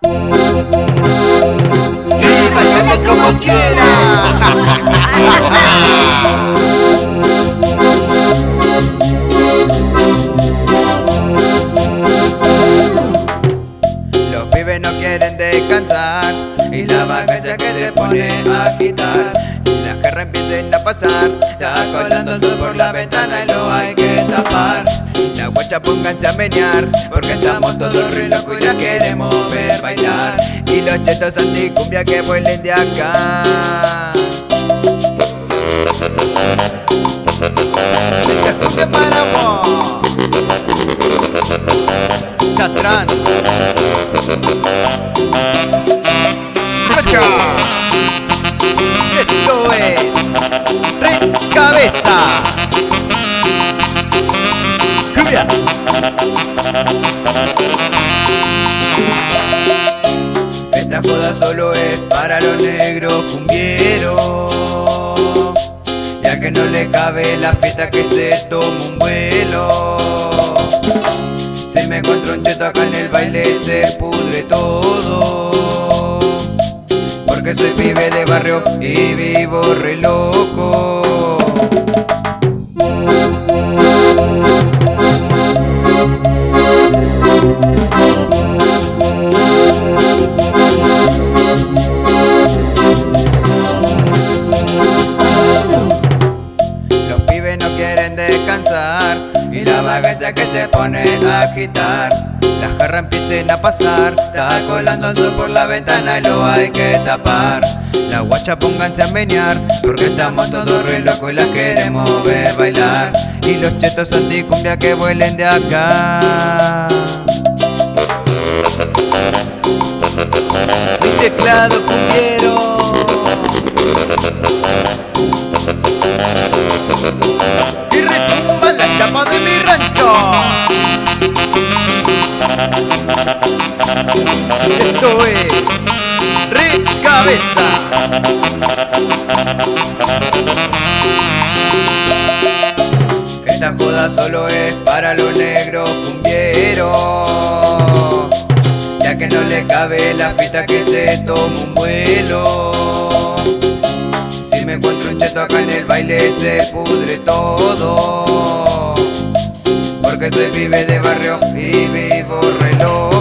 ¡Y bailale como quiera! Los pibes no quieren descansar y la vacancia que se pone a agitar. Y las guerras empiecen a pasar, ya colándose por la ventana y lo hay que tapar. La guacha pónganse a menear, porque estamos todos re locos y la queremos ver bailar. Y los chetos anticumbia que vuelen de acá. Esta cumbia para vos, Chatrán. ¡Rocha! Esto es Re Cabeza. ¡Cumbia! Esta joda solo es para los negros cumbieros, ya que no le cabe la fiesta que se toma un vuelo. Si me encuentro un cheto acá en el baile se pudre todo, porque soy pibe de barrio y vivo re loco. Los pibes no quieren descansar y la vacancia que se pone a agitar. Las jarras empiecen a pasar, está colando el sol por la ventana y lo hay que tapar. La guacha pónganse a menear, porque estamos todos re locos y las queremos ver bailar. Y los chetos anticumbia que vuelen de acá. Mi teclado cumbiero. Y retumba la chapa de mi rancho. Esto es Re Cabeza. Esta joda solo es para los negros cumbieros, ya que no le cabe la fiesta que se toma un vuelo. Si me encuentro un cheto acá en el baile se pudre todo, porque soy pibe de barrio y vivo re loco.